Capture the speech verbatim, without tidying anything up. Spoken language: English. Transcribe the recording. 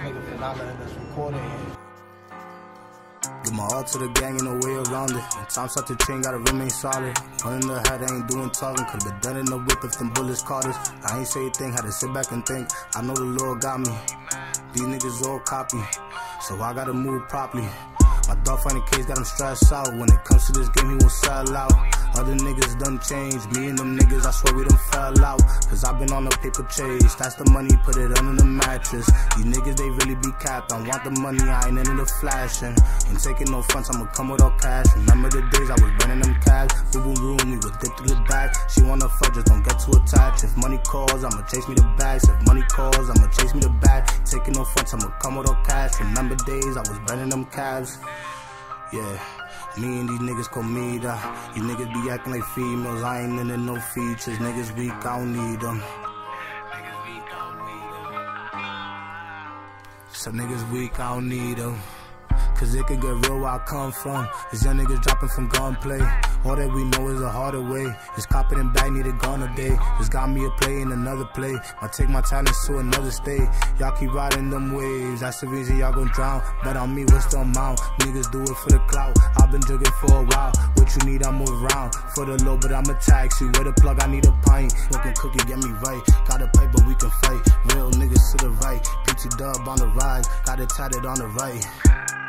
nigga for not letting us record it. Give my all to the gang, ain't no way around it. When times start to change, gotta remain solid. One in the head, I ain't doing talking. Could've been done in the whip if them bullets caught us. I ain't say a thing, had to sit back and think. I know the Lord got me. These niggas all copy, so I gotta move properly. My dog find a case, got him stressed out. When it comes to this game, he won't sell out. Other niggas done changed, me and them niggas, I swear we done fell out. Cause I been on a paper chase, that's the money, put it under the mattress. These niggas, they really be capped, I want the money, I ain't into the flashing. Ain't taking no fronts, I'ma come with all cash. Remember the days I was burning them cabs. Boom boom boom, we would dip through the back. She wanna fuck, just don't get too attached. If money calls, I'ma chase me the bags. If money calls, I'ma chase me the bag. Taking no fronts, I'ma come with all cash. Remember days I was burning them cabs. Yeah, me and these niggas call me that. These niggas be acting like females, I ain't into no features. Niggas weak, I don't need them. Some niggas weak, I don't need them. Cause it could get real where I come from. These young niggas dropping from gunplay. All that we know is a harder way. This copping and bag need a gun a day. This got me a play in another play. I take my talents to another state. Y'all keep riding them waves, that's the reason y'all gon' drown. Bet on me, what's the amount? Niggas do it for the clout. I've been jugging for a while. What you need, I move around. For the low, but I'm a taxi. Where the plug, I need a pint. Smoking cookie, get me right. Got a pipe, but we can fight. Real niggas to the right. P T dub on the rise. Got it tatted on the right.